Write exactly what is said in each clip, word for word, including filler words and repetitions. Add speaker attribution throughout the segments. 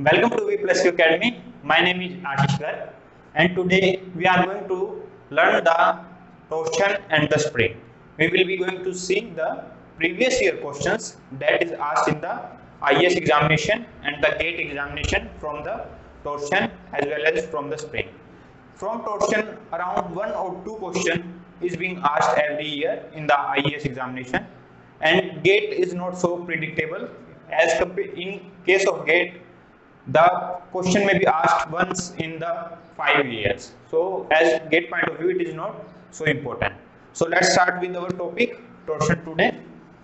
Speaker 1: Welcome to V Plus U Academy. My name is Ashish Garg, and today we are going to learn the torsion and the spring. We will be going to see the previous year questions that is asked in the I A S examination and the GATE examination from the torsion as well as from the spring. From torsion, around one or two question is being asked every year in the I A S examination, and GATE is not so predictable as in case of GATE. The question may be asked once in the five years. So as GATE point of view, it is not so important. So let's start with our topic, torsion today.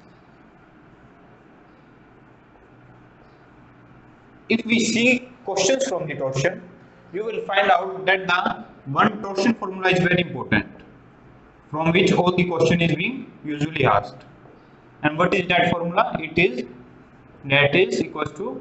Speaker 1: If we see questions from the torsion, you will find out that the one torsion formula is very important, from which all the question is being usually asked. And what is that formula? It is that is equals to,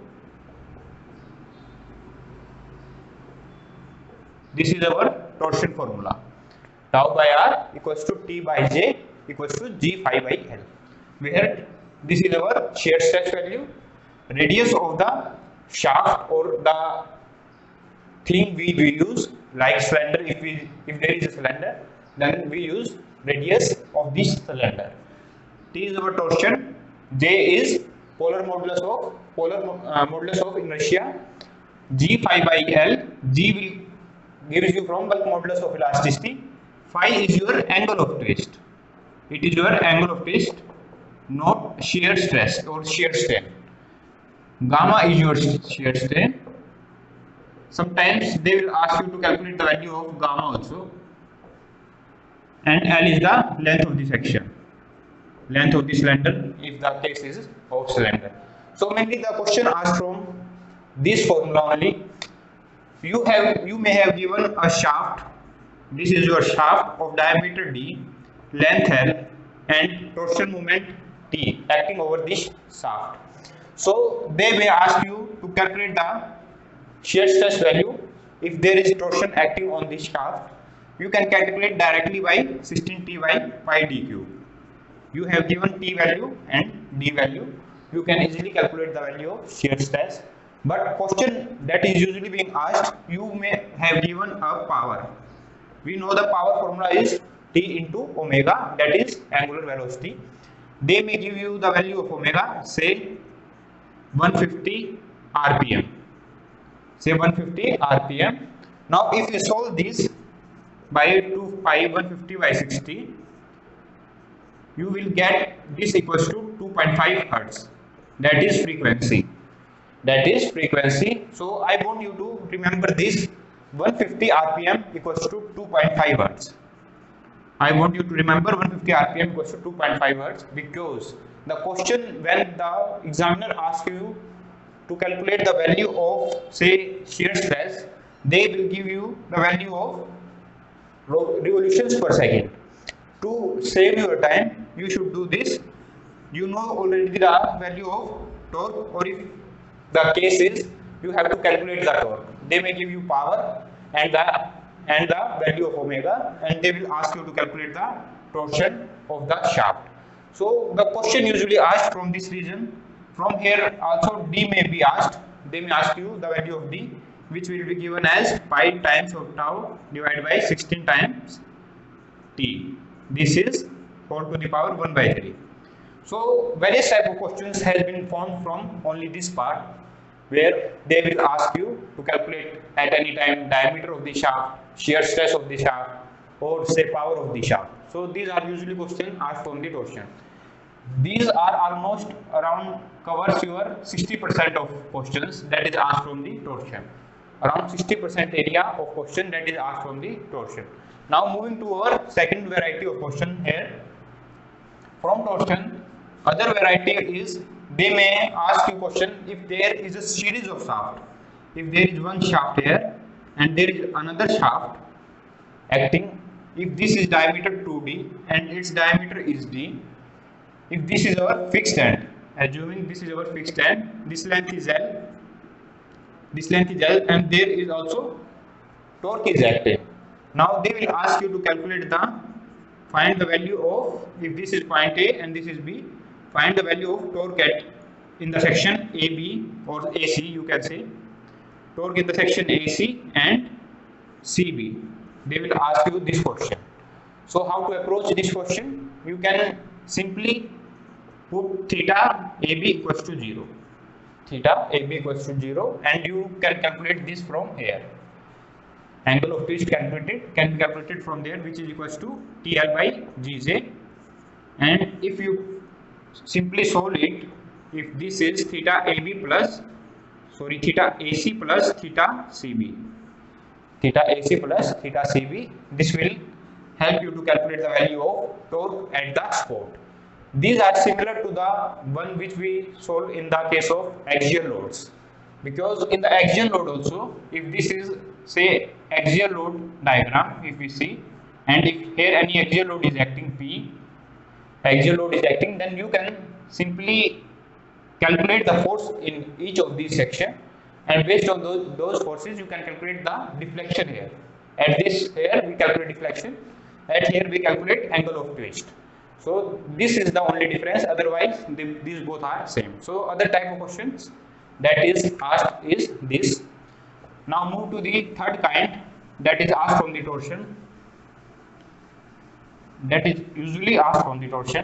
Speaker 1: this is our torsion formula, tau by r equals to T by J equals to G phi by L, where this is our shear stress value, radius of the shaft or the thing we will use, like cylinder. If we if there is a cylinder, then we use radius of this cylinder. T is our torsion, J is polar modulus of polar uh, modulus of inertia, G phi by L, G will gives you from bulk modulus of elasticity, phi is your angle of twist. It is your angle of twist, not shear stress or shear strain. Gamma is your shear strain. Sometimes they will ask you to calculate the value of gamma also. And L is the length of the section, length of the cylinder if the case is of cylinder. So mainly the question asked from this formula only. You have you may have given a shaft. This is your shaft of diameter D, length L, and torsion moment T acting over this shaft. So they may ask you to calculate the shear stress value. If there is torsion acting on this shaft, you can calculate directly by sixteen T by pi d cube. You have given T value and D value. You can easily calculate the value of shear stress. But question that is usually being asked, you may have given a power. We know the power formula is T into omega, that is angular velocity. They may give you the value of omega, say one hundred fifty R P M. Say one hundred fifty R P M. Now if you solve this by two pi one hundred fifty by sixty, you will get this equals to two point five hertz. That is frequency. That is frequency. So I want you to remember this, one hundred fifty R P M equals to two point five hertz. I want you to remember one hundred fifty R P M equals to two point five hertz, because the question, when the examiner asks you to calculate the value of say shear stress, they will give you the value of revolutions per second. To save your time, you should do this. You know already the value of torque, or if the case is you have to calculate the torque. They may give you power and the and the value of omega, and they will ask you to calculate the torsion of the shaft. So the question usually asked from this region. From here also D may be asked. They may ask you the value of D, which will be given as pi times of tau divided by sixteen times T. This is four to the power one by three. So various type of questions has been formed from only this part, where they will ask you to calculate at any time diameter of the shaft, shear stress of the shaft, or say power of the shaft. So these are usually questions asked from the torsion. These are almost around covers your sixty percent of questions that is asked from the torsion. Around sixty percent area of question that is asked from the torsion. Now moving to our second variety of question here. From torsion, other variety is, they may ask you question if there is a series of shaft. If there is one shaft here and there is another shaft acting, if this is diameter two D and its diameter is D, if this is our fixed end, assuming this is our fixed end, this length is L, this length is L, and there is also torque is acting. Now they will ask you to calculate the, find the value of, if this is point A and this is B, find the value of torque at in the section A B or A C, you can say, torque in the section A C and C B. They will ask you this question. So how to approach this question? You can simply put theta A B equals to zero. Theta A B equals to zero, and you can calculate this from here. Angle of twist calculated can be calculated from there, which is equals to T L by G J. And if you simply solve it, if this is theta A B plus, sorry, theta A C plus theta C B, theta A C plus theta C B, this will help you to calculate the value of torque at the spot. These are similar to the one which we solved in the case of axial loads, because in the axial load also, if this is say axial load diagram, if we see, and if here any axial load is acting P, axial load is acting, then you can simply calculate the force in each of these sections, and based on those, those forces you can calculate the deflection here. At this here we calculate deflection, at here we calculate angle of twist. So this is the only difference, otherwise they, these both are same. So other type of questions that is asked is this. Now move to the third kind, that is asked from the torsion. That is usually asked from the torsion.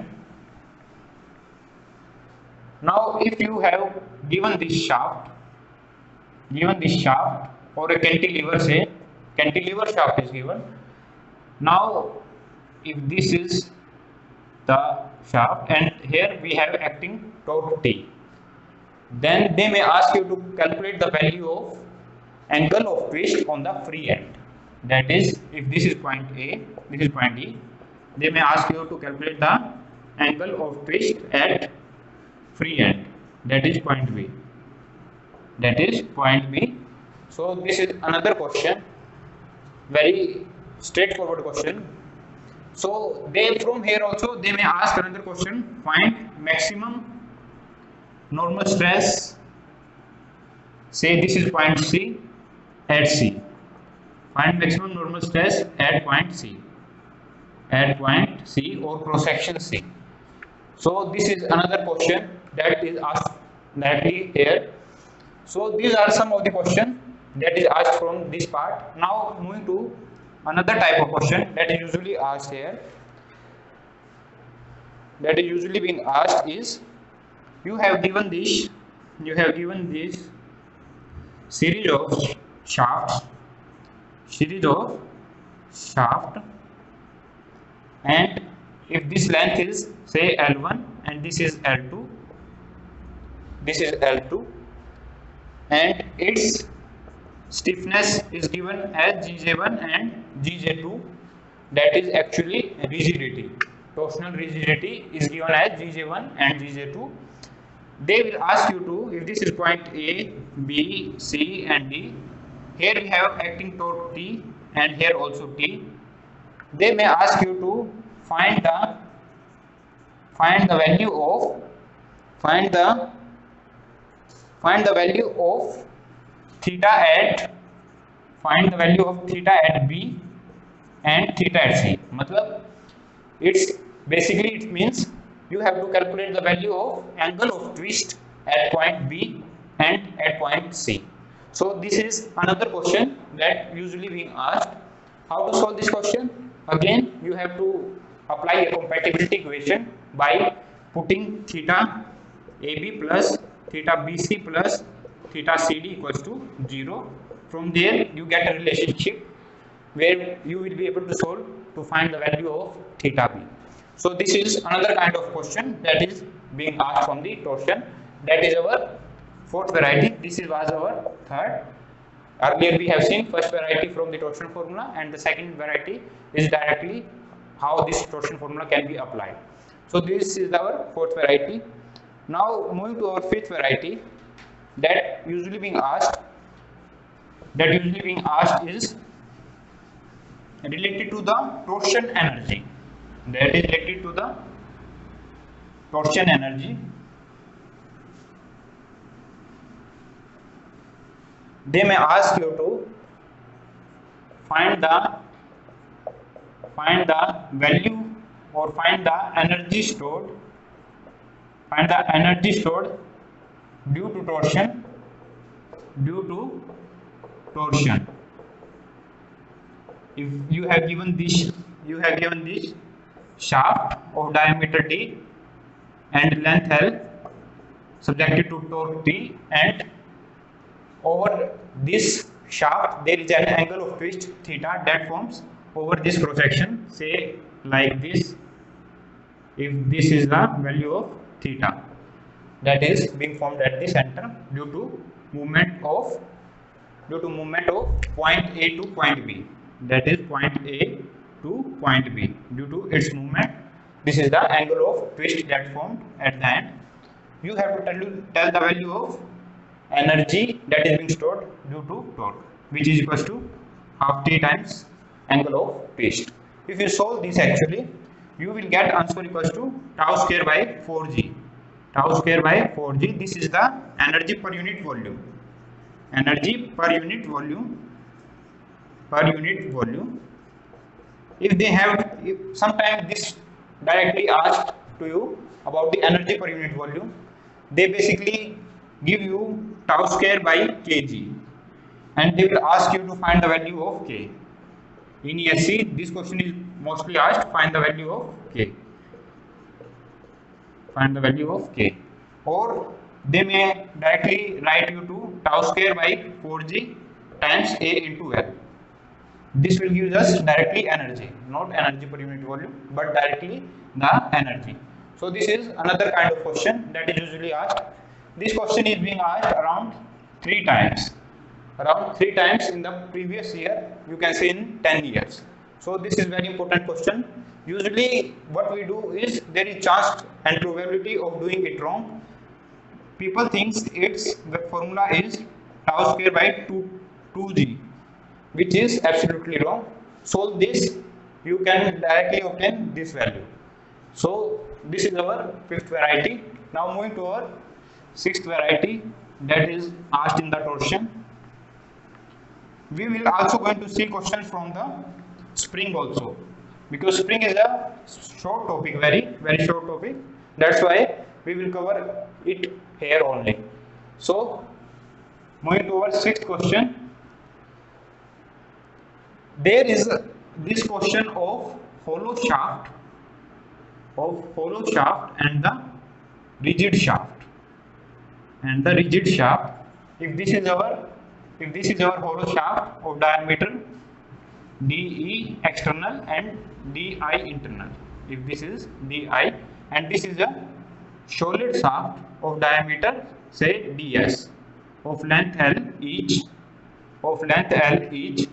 Speaker 1: Now if you have given this shaft, given this shaft or a cantilever, say cantilever shaft is given. Now if this is the shaft and here we have acting torque T, then they may ask you to calculate the value of angle of twist on the free end. That is, if this is point A, this is point E, they may ask you to calculate the angle of twist at free end, that is point B, that is point B. So this is another question, very straightforward question. So they from here also they may ask another question, find maximum normal stress, say this is point C at C, find maximum normal stress at point C, at point C or cross section C. So this is another question that is asked directly here. So these are some of the questions that is asked from this part. Now moving to another type of question that is usually asked here, that is usually being asked is, you have given this, you have given this series of shafts, series of shaft, and if this length is say L one and this is L two, this is L two, and its stiffness is given as G J one and G J two, that is actually rigidity, torsional rigidity is given as G J one and G J two. They will ask you to, if this is point A, B, C and D, here we have acting torque T and here also T, they may ask you to find the find the value of find the find the value of theta at find the value of theta at B and theta at C. Matlab, it's basically it means you have to calculate the value of angle of twist at point B and at point C. So this is another question that usually being asked. How to solve this question? Again, you have to apply a compatibility equation by putting theta A B plus theta B C plus theta C D equals to zero. From there you get a relationship where you will be able to solve to find the value of theta B. So this is another kind of question that is being asked from the torsion. That is our fourth variety. This is was our third. Earlier we have seen first variety from the torsion formula, and the second variety is directly how this torsion formula can be applied. So this is our fourth variety. Now moving to our fifth variety, that usually being asked, that usually being asked is related to the torsion energy. That is related to the torsion energy. They may ask you to find the find the value or find the energy stored find the energy stored due to torsion due to torsion. If you have given this, you have given this shaft of diameter d and length L subjected to torque T, and over this shaft there is an angle of twist theta that forms over this cross section, say like this. If this is the value of theta that is being formed at the center due to movement of due to movement of point A to point B, that is point A to point B, due to its movement, this is the angle of twist that formed at the end. You have to tell, you, tell the value of energy that is being stored due to torque, which is equals to half T times angle of twist. If you solve this, actually you will get answer equals to tau square by four G. Tau square by four G, this is the energy per unit volume. Energy per unit volume per unit volume. If they have, if sometimes this directly asked to you about the energy per unit volume, they basically give you tau square by kg, and they will ask you to find the value of k. In E S C, this question is mostly asked, find the value of k. Find the value of k. Or they may directly write you to tau square by four G times A into L. This will give us directly energy, not energy per unit volume, but directly the energy. So this is another kind of question that is usually asked. This question is being asked around three times. Around three times in the previous year, you can say in ten years. So this is very important question. Usually what we do is, there is chance and probability of doing it wrong. People think its the formula is tau square by two, two G, which is absolutely wrong. Solve this, you can directly obtain this value. So this is our fifth variety. Now moving to our sixth variety, that is asked in the torsion. We will also going to see questions from the spring also, because spring is a short topic, very very short topic. That's why we will cover it here only. So moving to our sixth question, there is this question of hollow shaft, of hollow shaft and the rigid shaft, and the rigid shaft. If this is our if this is our hollow shaft of diameter D E external and D I internal, if this is D I, and this is a solid shaft of diameter, say D S, of length L each, of length L each.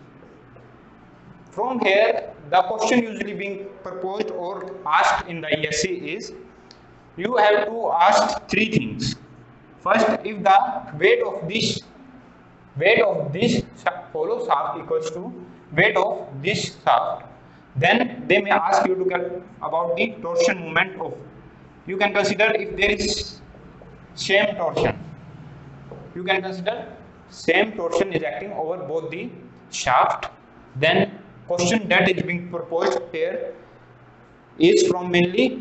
Speaker 1: From here, the question usually being proposed or asked in the E S C is, you have to ask three things. First, if the weight of this weight of this hollow shaft equals to weight of this shaft, then they may ask you to get about the torsion moment of. You can consider if there is same torsion. You can consider same torsion is acting over both the shaft. Then question that is being proposed here is from mainly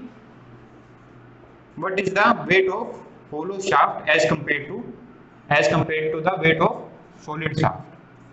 Speaker 1: what is the weight of hollow shaft as compared to as compared to the weight of solid shaft.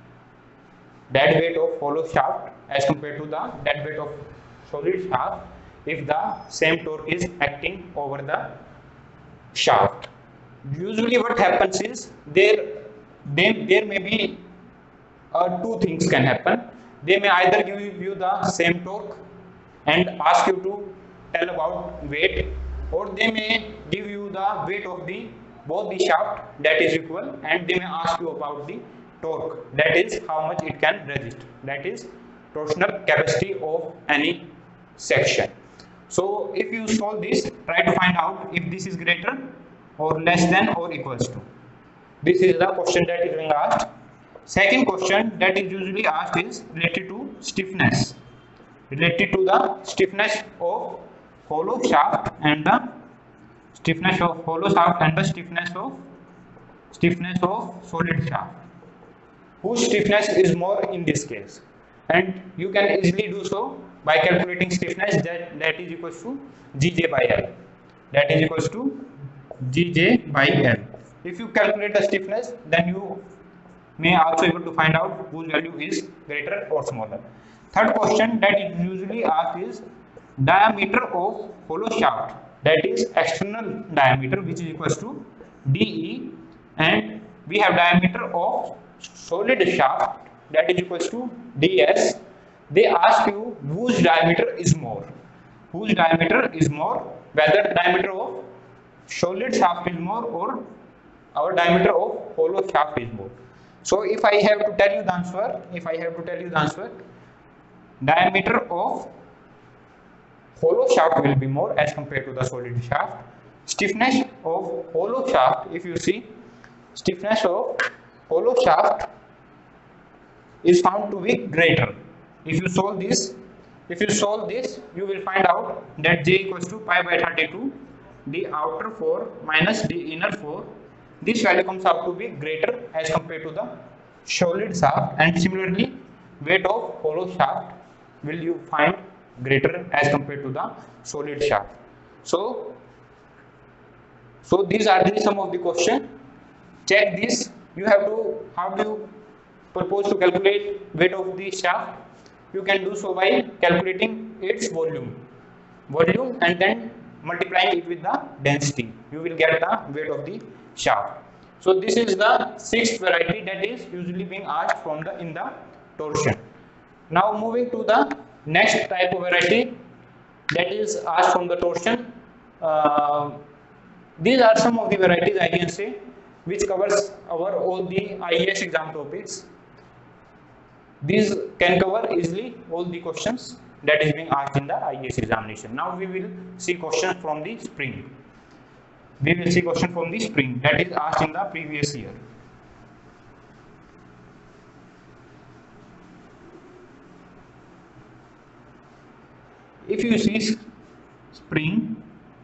Speaker 1: Dead weight of hollow shaft as compared to the dead weight of solid shaft, if the same torque is acting over the shaft. Usually what happens is, there they, there may be uh, two things can happen. They may either give you the same torque and ask you to tell about weight, or they may give you the weight of the both the shaft that is equal, and they may ask you about the torque, that is how much it can resist, that is torsional capacity of any section. So if you solve this, try to find out if this is greater or less than or equals to. This is the question that is being asked. Second question that is usually asked is related to stiffness, related to the stiffness of hollow shaft and the stiffness of hollow shaft and the stiffness of stiffness of solid shaft. Whose stiffness is more in this case? And you can easily do so by calculating stiffness, that that is equals to G J by L. That is equals to G J by L. If you calculate the stiffness, then you may also able to find out whose value is greater or smaller. Third question that is usually asked is diameter of hollow shaft, that is external diameter, which is equals to dE, and we have diameter of solid shaft, that is equals to ds. They ask you whose diameter is more, whose diameter is more, whether diameter of solid shaft is more or our diameter of hollow shaft is more. So if I have to tell you the answer, if I have to tell you the answer, diameter of hollow shaft will be more as compared to the solid shaft. Stiffness of hollow shaft, if you see, stiffness of hollow shaft is found to be greater. If you solve this, if you solve this, you will find out that J equals to pi by thirty-two, the outer four minus the inner four. This value comes out to be greater as compared to the solid shaft, and similarly, weight of hollow shaft will you find greater as compared to the solid shaft. So, so these are the some of the question. Check this. You have to, how do you propose to calculate weight of the shaft? You can do so by calculating its volume, volume, and then multiplying it with the density. You will get the weight of the shaft. So this is the sixth variety that is usually being asked from the in the torsion. Now moving to the next type of variety that is asked from the torsion. Uh, these are some of the varieties I can say which covers our all the I A S exam topics. These can cover easily all the questions that is being asked in the I A S examination. Now we will see questions from the spring. We will see question from the spring that is asked in the previous year. If you see spring,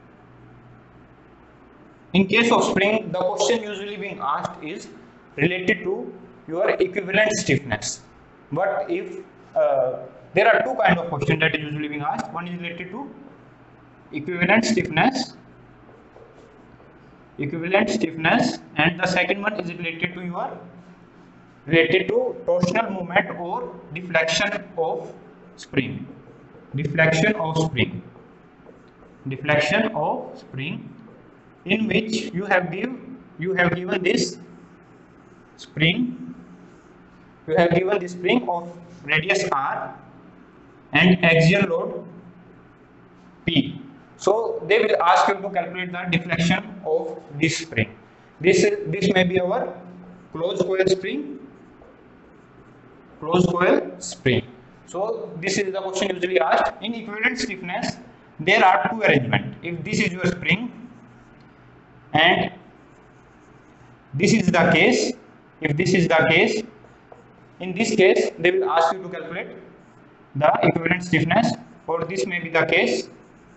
Speaker 1: in case of spring, the question usually being asked is related to your equivalent stiffness. But if uh, there are two kind of questions that is usually being asked, one is related to equivalent stiffness, equivalent stiffness, and the second one is related to your related to torsional moment or deflection of spring, deflection of spring, deflection of spring, in which you have give you have given this spring, you have given this spring of radius r and axial load P. So they will ask you to calculate the deflection of this spring. This is this may be our closed coil spring, closed coil spring. So this is the question usually asked. In equivalent stiffness, there are two arrangements. If this is your spring and this is the case, if this is the case, in this case they will ask you to calculate the equivalent stiffness, or this may be the case.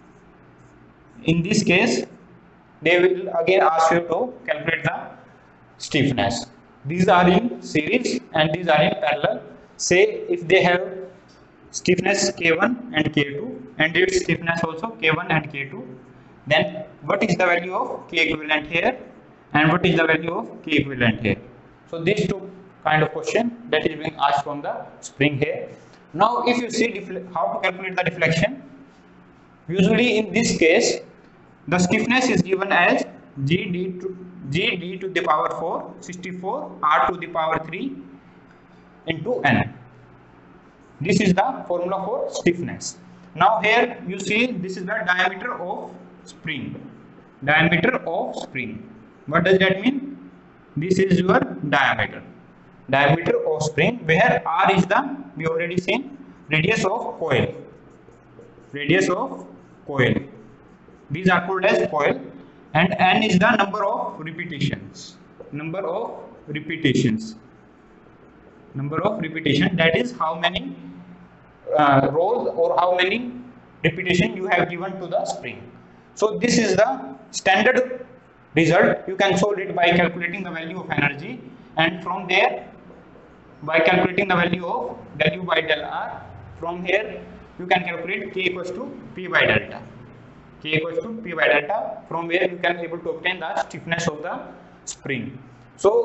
Speaker 1: In this case, they will again ask you to calculate the stiffness. These are in series and these are in parallel. Say if they have stiffness K one and K two and its stiffness also K one and K two, then what is the value of K equivalent here and what is the value of K equivalent here? So these two kind of question that is being asked from the spring here. Now if you see how to calculate the deflection, usually in this case the stiffness is given as G D to G D to the power four, sixty-four, R to the power three into N. This is the formula for stiffness. Now here you see this is the diameter of spring. Diameter of spring. What does that mean? This is your diameter. Diameter of spring, where R is the, we already seen, radius of coil. Radius of coil. These are called as coil, and N is the number of repetitions. Number of repetitions. Number of repetition, that is how many uh, rolls or how many repetition you have given to the spring. So this is the standard result. You can solve it by calculating the value of energy, and from there by calculating the value of W by del R. From here you can calculate K equals to P by delta. K equals to P by delta. From where you can able to obtain the stiffness of the spring. So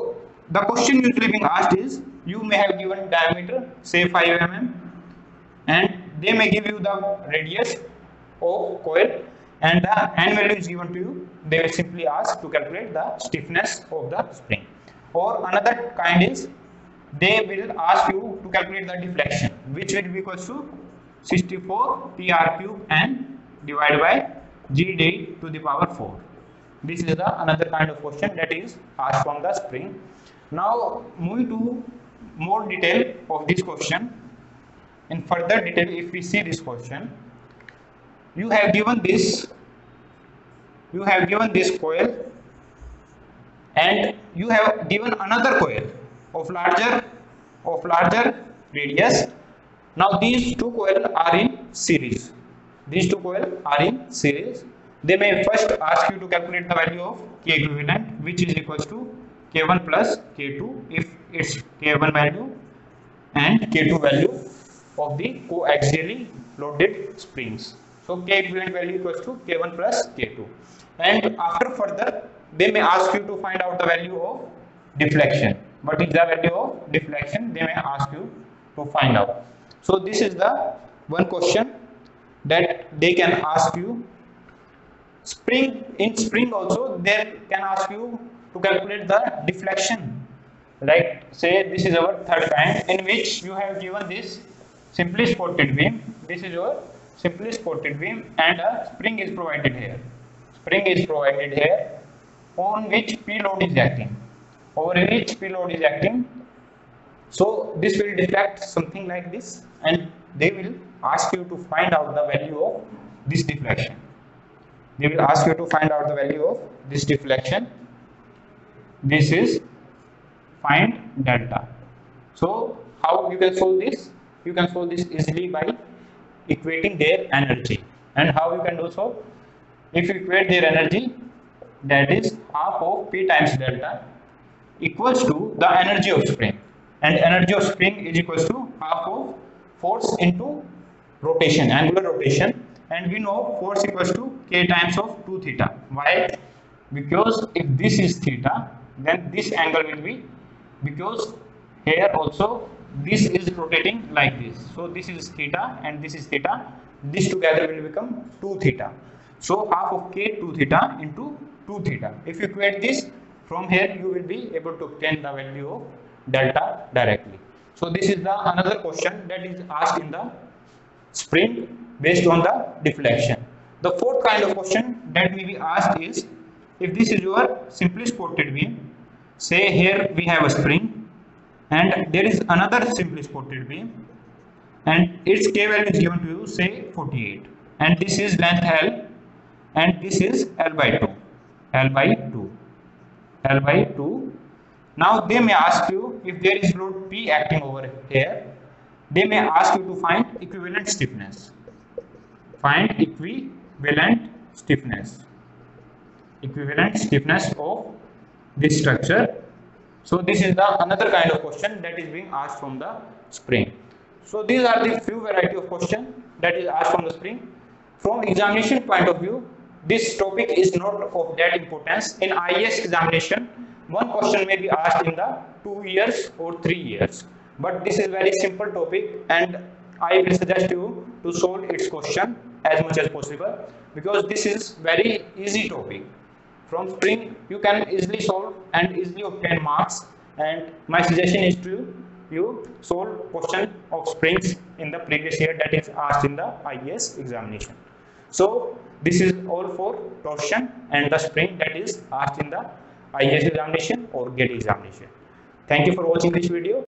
Speaker 1: the question usually being asked is, you may have given diameter say five millimeters, and they may give you the radius of coil, and the n value is given to you. They will simply ask to calculate the stiffness of the spring. Or another kind is, they will ask you to calculate the deflection, which will be equal to sixty-four P R cube and divided by G D to the power four. This is the another kind of question that is asked from the spring. Now moving to more detail of this question. In further detail, if we see this question, you have given this, you have given this coil, and you have given another coil of larger of larger radius. Now these two coils are in series. These two coils are in series. They may first ask you to calculate the value of K equivalent, which is equal to K one plus K two if its K one value and K two value of the coaxially loaded springs. So K equivalent value equals to K one plus K two. And after further, they may ask you to find out the value of deflection. What is the value of deflection? They may ask you to find out. So this is the one question that they can ask you. Spring, in spring also they can ask you to calculate the deflection. Like say this is our third kind, in which you have given this simply supported beam. This is your simply supported beam, and a spring is provided here. Spring is provided here on which P load is acting. Over which P load is acting. So this will deflect something like this, and they will ask you to find out the value of this deflection. They will ask you to find out the value of this deflection. This is find delta. So how you can solve this? You can solve this easily by equating their energy. And how you can do so? If you equate their energy, that is half of P times delta equals to the energy of spring, and energy of spring is equals to half of force into rotation, angular rotation, and we know force equals to K times of two theta. Why? Because if this is theta, then this angle will be, because here also this is rotating like this. So this is theta and this is theta. This together will become two theta. So half of K two theta into two theta. If you equate this from here, you will be able to obtain the value of delta directly. So this is the another question that is asked in the spring based on the deflection. The fourth kind of question that may be asked is, if this is your simply supported beam, say here we have a spring and there is another simply supported beam, and its K value is given to you, say forty-eight, and this is length L and this is L by two, L by two, L by two. Now they may ask you, if there is load P acting over here, they may ask you to find equivalent stiffness. Find equivalent stiffness. Equivalent stiffness of this structure. So this is the another kind of question that is being asked from the spring. So these are the few variety of question that is asked from the spring. From examination point of view, this topic is not of that importance. In I A S examination, one question may be asked in the two years or three years. But this is very simple topic, and I will suggest you to solve its question as much as possible, because this is very easy topic. From spring you can easily solve and easily obtain marks, and my suggestion is to you solve question of springs in the previous year that is asked in the I A S examination. So this is all for torsion and the spring that is asked in the I A S examination or GATE examination. Thank you for watching this video.